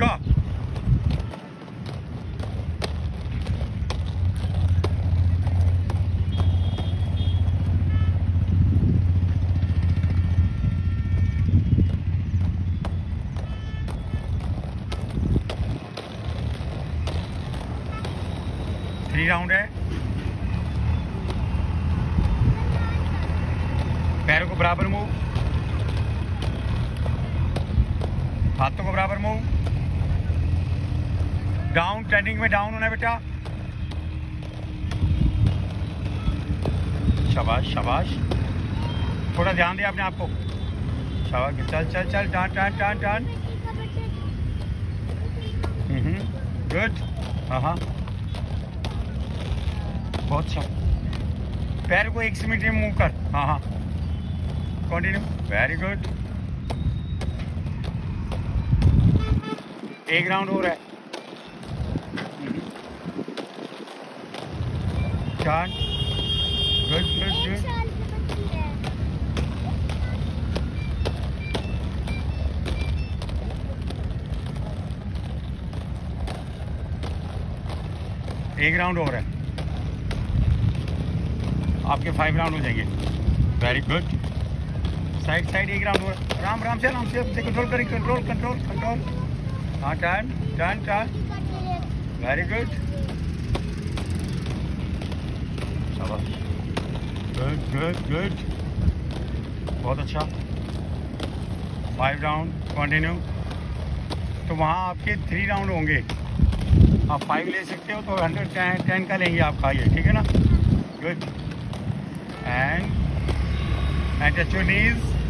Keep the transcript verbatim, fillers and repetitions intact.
go. Three round है। पैरों को बराबर मूव, हाथों को बराबर मूव, डाउन, टर्निंग में डाउन होना है बेटा। शाबाश शाबाश, थोड़ा ध्यान दिया अपने आप को। शाबाश, चल चल चल, turn turn turn turn. Good, हाँ हाँ, बहुत अच्छा। पैर को एक मिनट में मूव कर, हाँ हाँ, कंटिन्यू, वेरी गुड। एक राउंड हो रहा है। Turn, good good good. एक राउंड हो रहा है, आपके फाइव राउंड हो जाएंगे। Very good. साइड साइड एक राउंड हो रहा है। आराम आराम से आराम से कंट्रोल करें, कंट्रोल कंट्रोल कंट्रोल। हाँ, turn turn turn, very good, शाबाश, गुड गुड गुड, बहुत अच्छा। Five round continue. तो वहाँ आपके थ्री राउंड होंगे, आप फाइव ले सकते हो तो हंड्रेड टेन टेन का लेंगे आप, खाइए, ठीक है ना। Good, and and touch your knees.